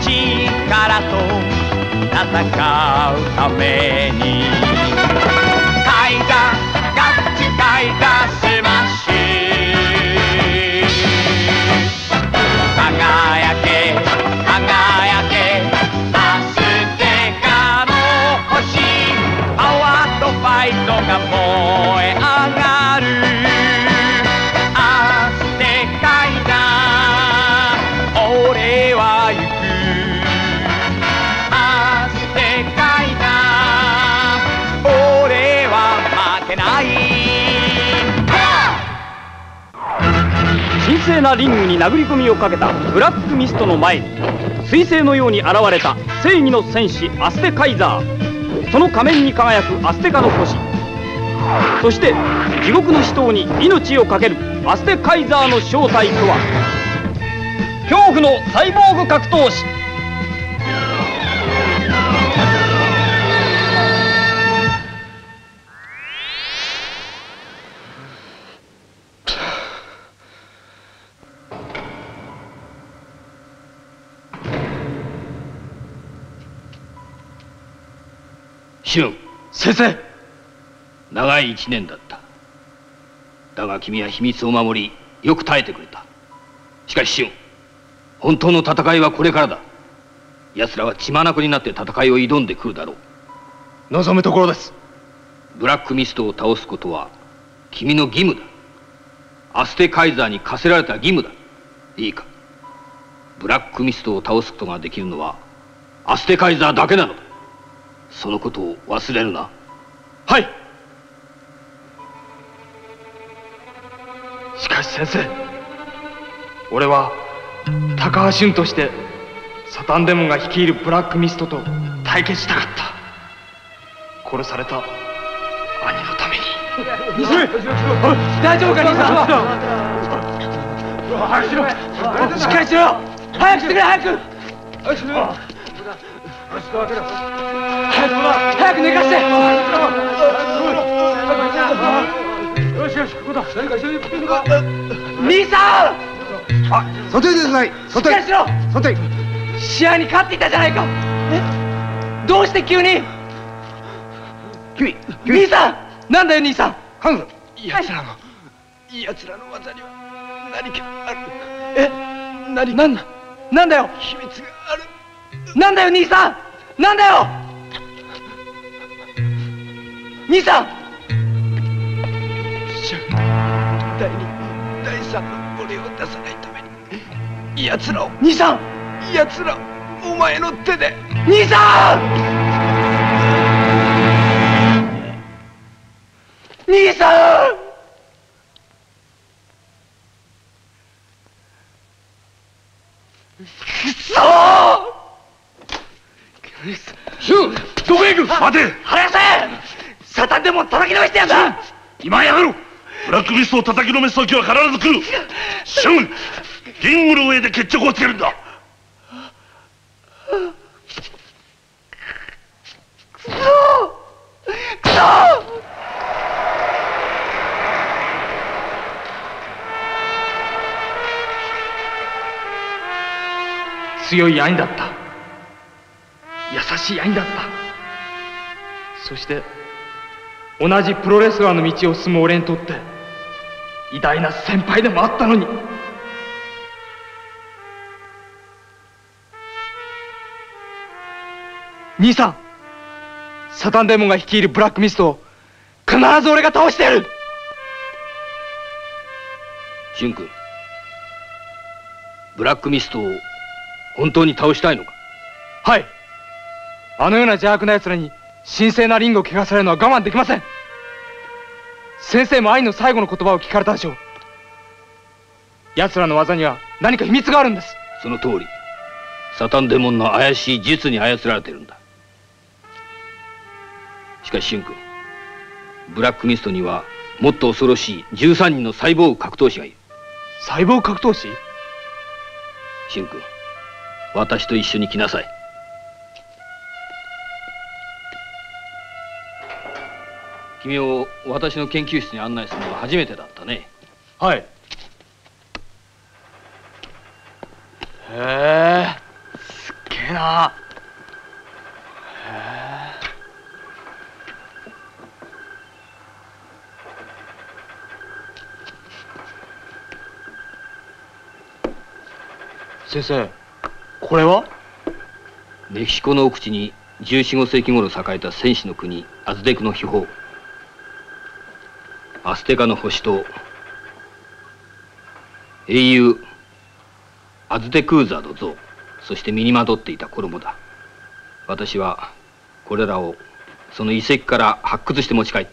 力と戦うためにタイガーガッツタイガースマッシュ輝け輝けアステカの星パワーとファイトが燃え上がるアステカイザー俺は行くアステカイザー俺は負けない神聖なリングに殴り込みをかけたブラックミストの前に彗星のように現れた正義の戦士アステカイザーその仮面に輝くアステカの星そして地獄の死闘に命を懸けるアステカイザーの正体とは恐怖のサイボーグ格闘士シュン先生長い1年だった。だが君は秘密を守りよく耐えてくれた。しかしシュン本当の戦いはこれからだ。奴らは血眼になって戦いを挑んでくるだろう。 望むところです。 ブラックミストを倒すことは君の義務だ。アステカイザーに課せられた義務だ。いいか、ブラックミストを倒すことができるのはアステカイザーだけなのだ。そのことを忘れるな。 はい。しかし先生、俺は高橋俊としてサタンデモンが率いるブラックミストと対決したかった。殺された兄のために。兄さん大丈夫か兄さん。早くしろ。しっかりしろ。早くしてくれ早く。早くしろ。早く寝かして。よしよし、ここだ。誰か一緒に来てるか。兄さん。あ、外へ出なさい。外へ。しっかりしろ。外へ。試合に勝っていたじゃないか。え？どうして急に？君。兄さん。なんだよ兄さん。ハンズ。奴らの技には何かある。え？なんだよ。秘密がある。なんだよ兄さん。なんだよ兄さん。第2、第3の俺を出さないために奴らを兄さん奴らお前の手で兄さん兄さんくそーシュン、どこへ行く。待て。 離せ。サタンデモン叩きのめしてやんだ。 今やめろ。ブラックミストを叩きのめす時は必ず来る。シュン、リングの上で決着をつけるんだ。 くそくそ。強い兄だった。優しい兄だった。そして同じプロレスラーの道を進む俺にとって偉大な先輩でもあったのに。兄さん、サタンデモンが率いるブラックミストを必ず俺が倒してやる。 シュン君、ブラックミストを本当に倒したいのか。 はい。あのような邪悪な奴らに神聖なリングを汚されるのは我慢できません。先生も兄の最後の言葉を聞かれたでしょう。奴らの技には何か秘密があるんです。 その通り、サタンデモンの怪しい術に操られてるんだ。しかしシュン君、ブラックミストにはもっと恐ろしい13人のサイボーグ格闘士がいる。 サイボーグ格闘士？ シュン君、私と一緒に来なさい。君を私の研究室に案内するのは初めてだったね。 はい。へえ、すっげな。先生、これは？ メキシコの奥地に14、15世紀頃栄えた戦士の国アズテクの秘宝、アステカの星と英雄アズテクーザーの像、そして身にまとっていた衣だ。私はこれらをその遺跡から発掘して持ち帰った。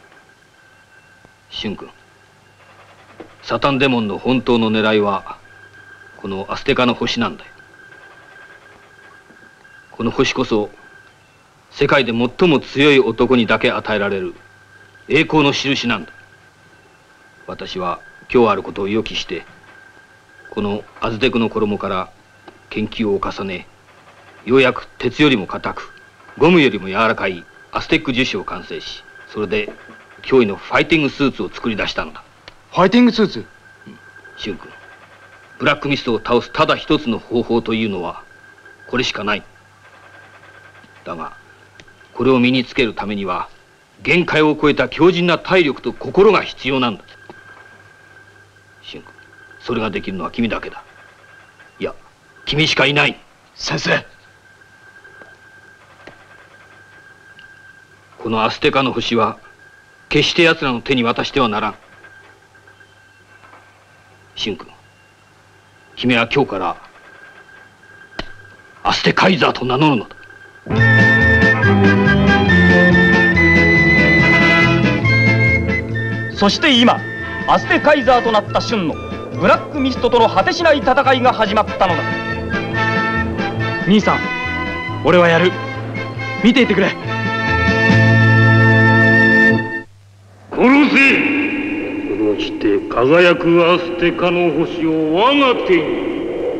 俊君、サタンデモンの本当の狙いはこのアステカの星なんだよ。この星こそ世界で最も強い男にだけ与えられる栄光の印なんだ。私は今日あることを予期してこのアズテクの衣から研究を重ね、ようやく鉄よりも硬くゴムよりも柔らかいアステック樹脂を完成し、それで驚異のファイティングスーツを作り出したのだ。 ファイティングスーツ？ 俊君、ブラックミストを倒すただ一つの方法というのはこれしかない。だがこれを身につけるためには限界を超えた強靭な体力と心が必要なんだ。俊君、それができるのは君だけだ。いや、君しかいない。 先生、 このアステカの星は決して奴らの手に渡してはならん。俊君、君は今日からアステカイザーと名乗るのだ。 そして今、アステカイザーとなったシュンのブラックミストとの果てしない戦いが始まったのだ。 兄さん、俺はやる。見ていてくれ。 殺せ。殺して輝くアステカの星を我が手に。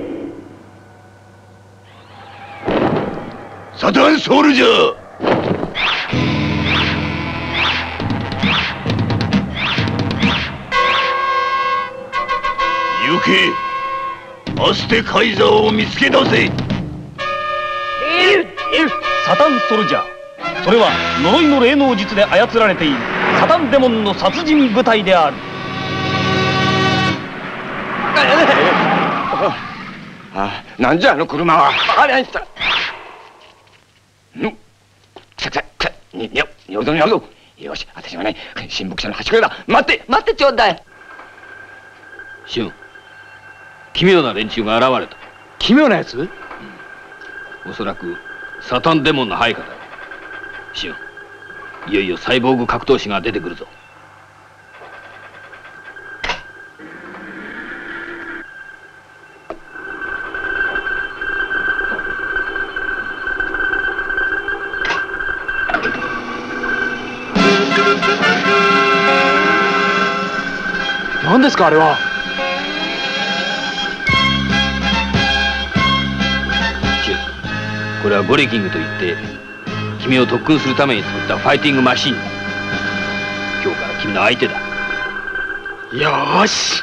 サタンソルジャー。行け。アステカイザーを見つけ出せ。 サタンソルジャー、それは呪いの霊能術で操られているサタンデモンの殺人部隊である。 なんじゃあの車は。あれしたのにょるぞにょるぞ。よし、私はね、親睦者の端くれだ。待ってちょうだい。 シュン、奇妙な連中が現れた。 奇妙なやつ？ おそらくサタンデモンの配下だ。シュン、いよいよサイボーグ格闘士が出てくるぞ。 何ですかあれは？ シュン、これはゴレキングといって君を特訓するために作ったファイティングマシンだ。今日から君の相手だ。 よーし。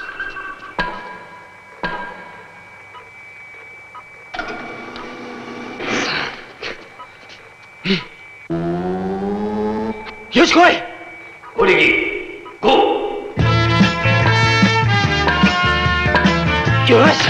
よし来い。 ゴレキングゴー。 よし。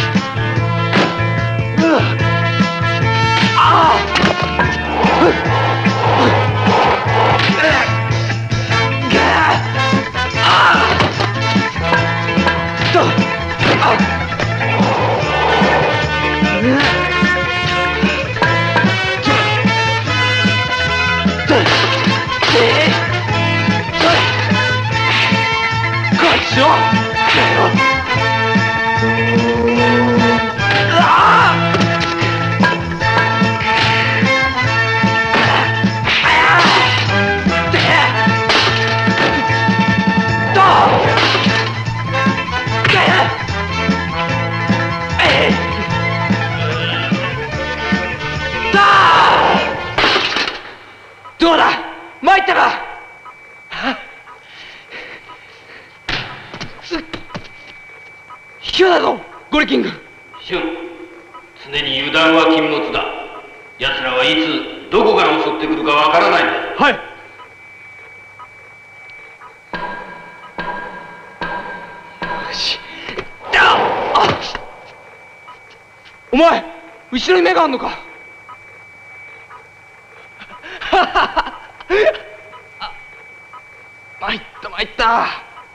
どうだ、参ったか。卑怯だぞゴレキング。 シュン、つ常に油断は禁物だ。奴らはいつどこから襲ってくるかわからないんだ。 はい。よし。お前後ろに目があんのか。参った参った。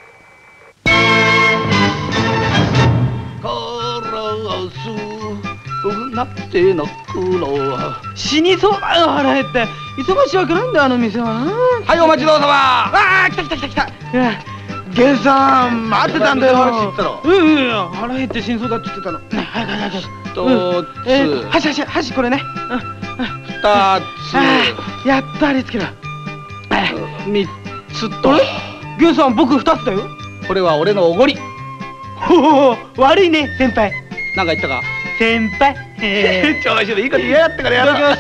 なってなくろ死にそうだよ。腹減って忙しいわけないんだよあの店はな。はい、お待ちどうさま。ああ、来た来た来た来た。ゲンさん待ってたんだよ。腹減って死にそうだって言ってたの。早く早く早く。箸これね。2つ。やっとありつける。3つと。ゲンさん僕2つだよ。これは俺のおごり。ほほ、悪いね先輩。なんか言ったか先輩。調子でいいこと言いやがってからやろう。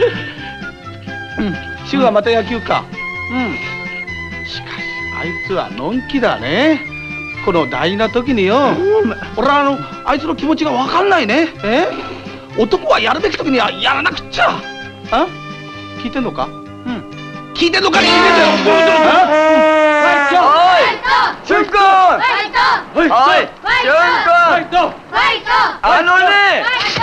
週はまた野球か。しかしあいつはのんきだね。この大事な時によ。俺はあいつの気持ちが分かんないね。男はやるべき時にはやらなくっちゃ。聞いてんのか。聞いてんのか。聞いてんだよ。俊君。はい。俊君。あのね。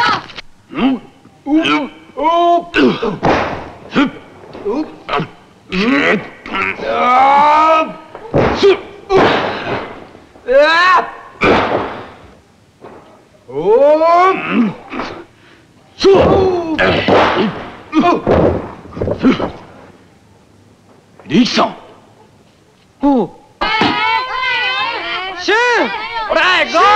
力さん。おう。シュン。ほら、行こ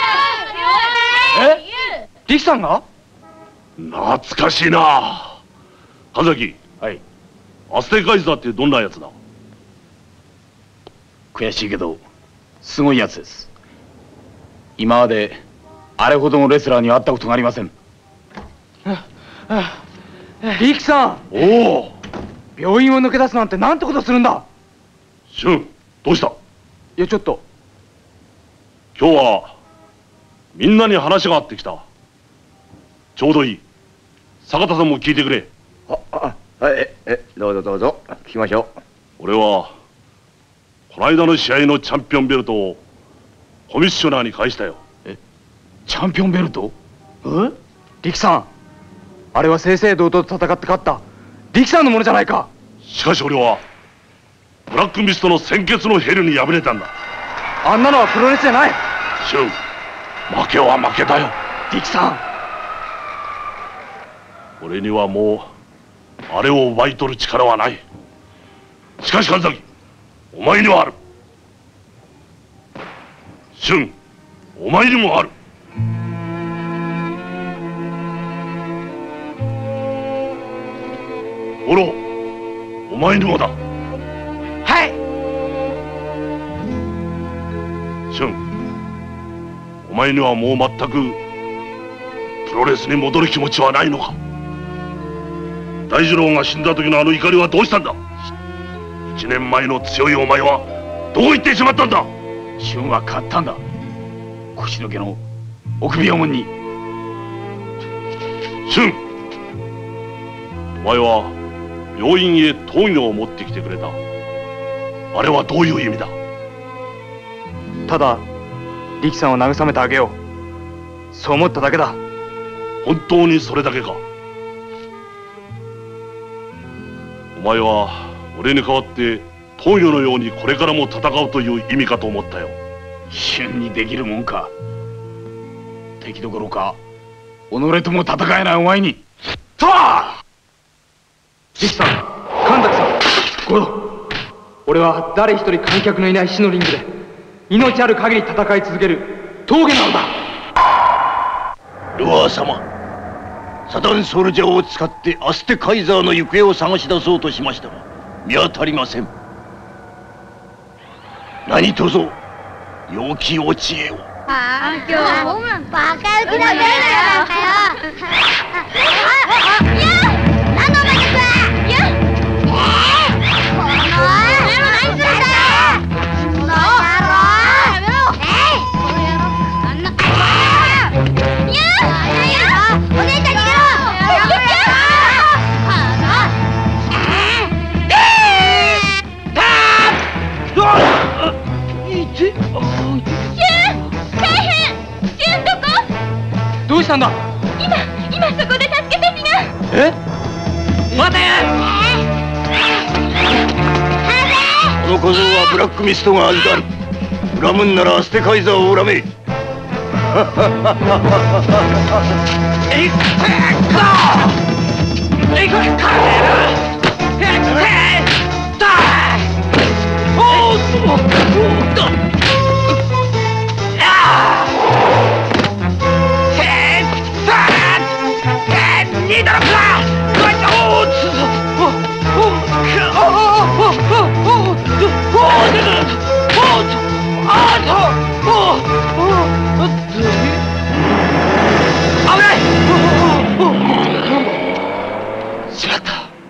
う。力さんが？ 懐かしいな。神崎。はい。アステカイザーってどんなやつだ？ 悔しいけどすごいやつです。今まであれほどのレスラーには会ったことがありません。 力さん。おお。病院を抜け出すなんてなんてことするんだ。 俊、どうした？ いやちょっと。 今日はみんなに話があってきた。ちょうどいい。坂田さんも聞いてくれ。 はい、どうぞどうぞ聞きましょう。 俺はこの間の試合のチャンピオンベルトをコミッショナーに返したよ。 チャンピオンベルト？ 力さん、あれは正々堂々と戦って勝った力さんのものじゃないか。 しかし俺はブラックミストの鮮血のヘルに敗れたんだ。 あんなのはプロレスじゃない。 俊、負けは負けだよ。 力さん、 俺にはもうあれを奪い取る力はない。しかし神崎、お前にはある。俊、お前にもある。オロ、お前にもだ。 はい。 俊、お前にはもう全くプロレスに戻る気持ちはないのか。大二郎が死んだ時のあの怒りはどうしたんだ。1年前の強いお前はどこ行ってしまったんだ。 俊は勝ったんだ。腰の毛の臆病門に。 俊、お前は病院へ闘魚を持ってきてくれた。あれはどういう意味だ。 ただ力さんを慰めてあげよう、そう思っただけだ。 本当にそれだけか。お前は俺に代わって闘魚のようにこれからも戦うという意味かと思ったよ。 俊にできるもんか。敵どころか己とも戦えないお前に。 さあ、力さん、神崎さん、五郎、俺は誰一人観客のいない死のリングで命ある限り戦い続ける峠なのだ。 ルアー様、サタンソルジャーを使ってアステカイザーの行方を探し出そうとしましたが見当たりません。何とぞ良きお知恵を。 ああ、今日はホームランバカ打ちだね。なんかよ。何のお前です。この何するんだよ。この野郎。やめろ。この野郎。あんな。 したんだ？ 今そこで助けたちが。 え？待て！ この小僧はブラックミストが預かる。恨むんならアステカイザーを恨め。 しまった。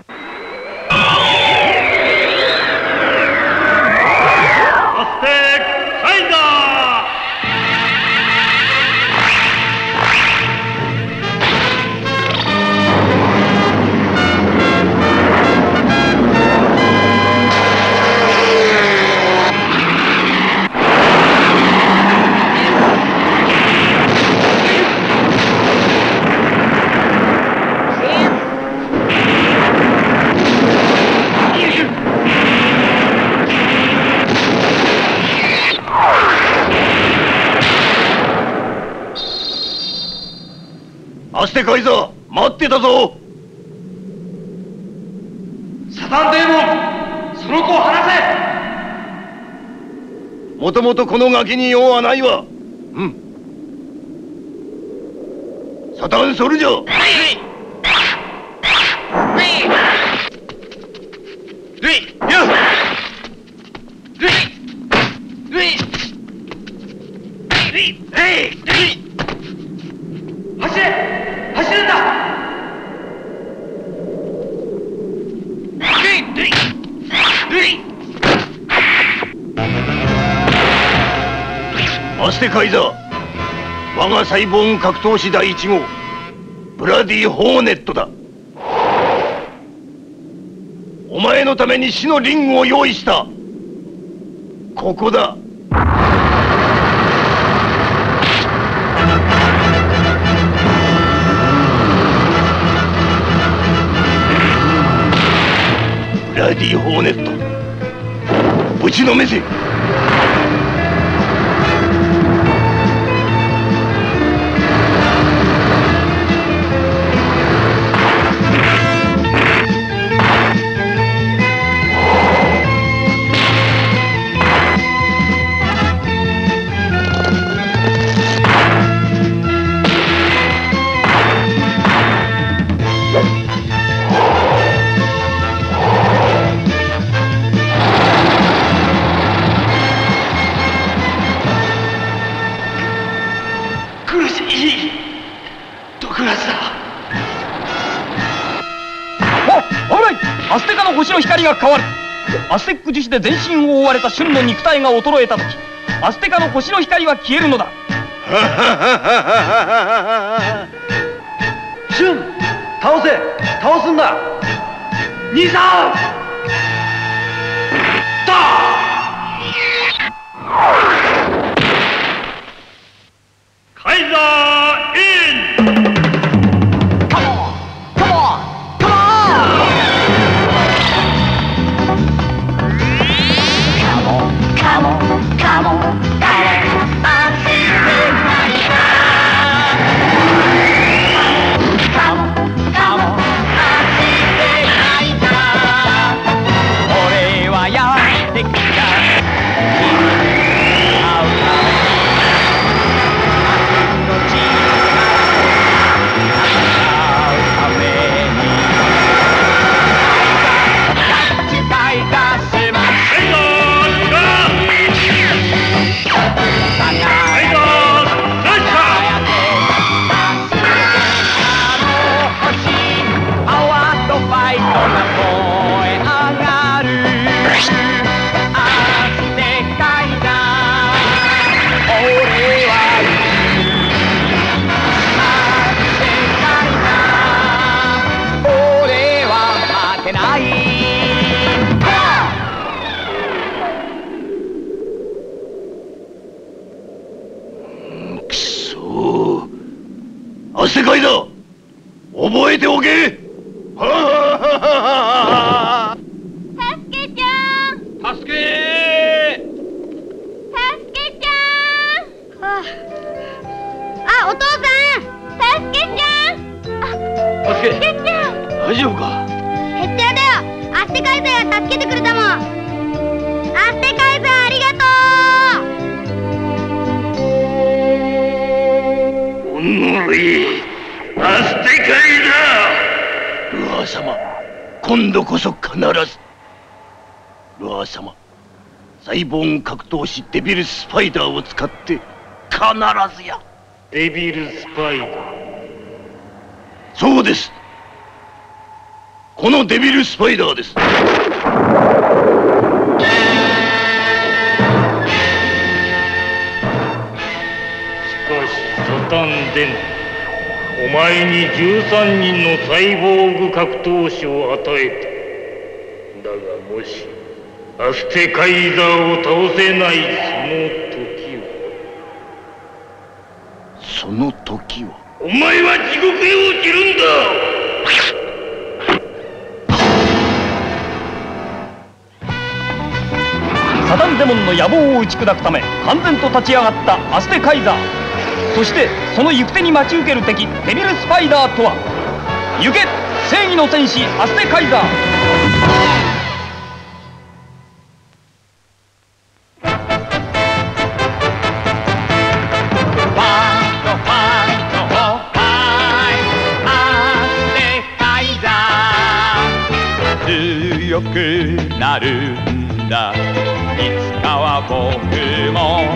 アステカイザアステカイザー、待ってたぞ。 サタンデーモン、その子を離せ。 もともとこのガキに用はないわ。サタンソルジャー。 走れ！走るんだ！ アステカイザー、我がサイボーグ格闘士第1号ブラディ・ホーネットだ。お前のために死のリングを用意した。ここだ。ブラディ・ホーネット、ぶちのめせ。 アステカの星の光が変わる。アステック樹脂で全身を覆われたシュンの肉体が衰えた時、アステカの星の光は消えるのだ。 シュン、倒せ！倒すんだ！兄さん！ カイザーイン！ 覚えておけ。 サスケちゃん。 助けサスケちゃん。あ、お父さん。サスケちゃん。 サスケサスケちゃん。 大丈夫か。 へっちゃらだよ。アステカイザーが助けてくれたもん。アステカイザーありがとう。 おのれ、アステカイザー。ルアー様、今度こそ必ず。ルアー様、サイボーグ格闘士デビルスパイダーを使って必ずや。 デビルスパイダー。 そうです。このデビルスパイダーです。しかしサタンデモン、お前に13人のサイボーグ格闘士を与えた。だがもしアステカイザーを倒せないその時はお前は地獄へ落ちるんだ。 サタンデモンの野望を打ち砕くため完全と立ち上がったアステカイザー。そしてその行く手に待ち受ける敵デビルスパイダーとは。行け正義の戦士アステカイザー。 強くなるんだ、いつかは僕も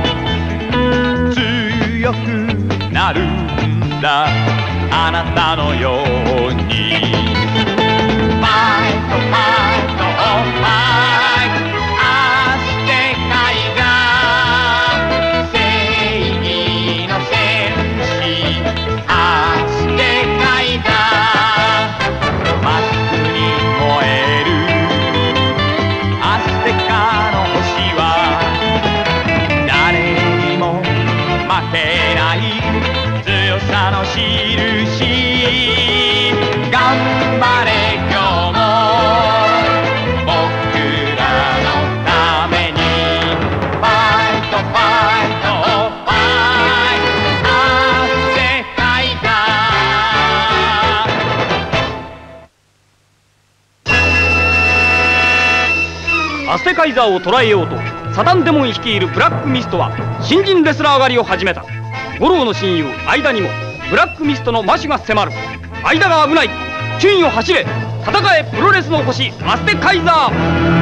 強くなるんだ、あなたのように。ファイトファイトオーファイト、アステカイザー、正義の戦士アステカイザー、マスクに燃えるアステカの星は誰にも負けない強さの印。頑張れ今日も僕らのために。ファイトファイトファイト、アステカイザー。アステカイザーを捕らえようとサタンデモン率いるブラックミストは新人レスラー狩りを始めた。五郎の親友間にもブラックミストの魔手が迫る。間が危ない、順位を走れ、戦えプロレスの星アステカイザー。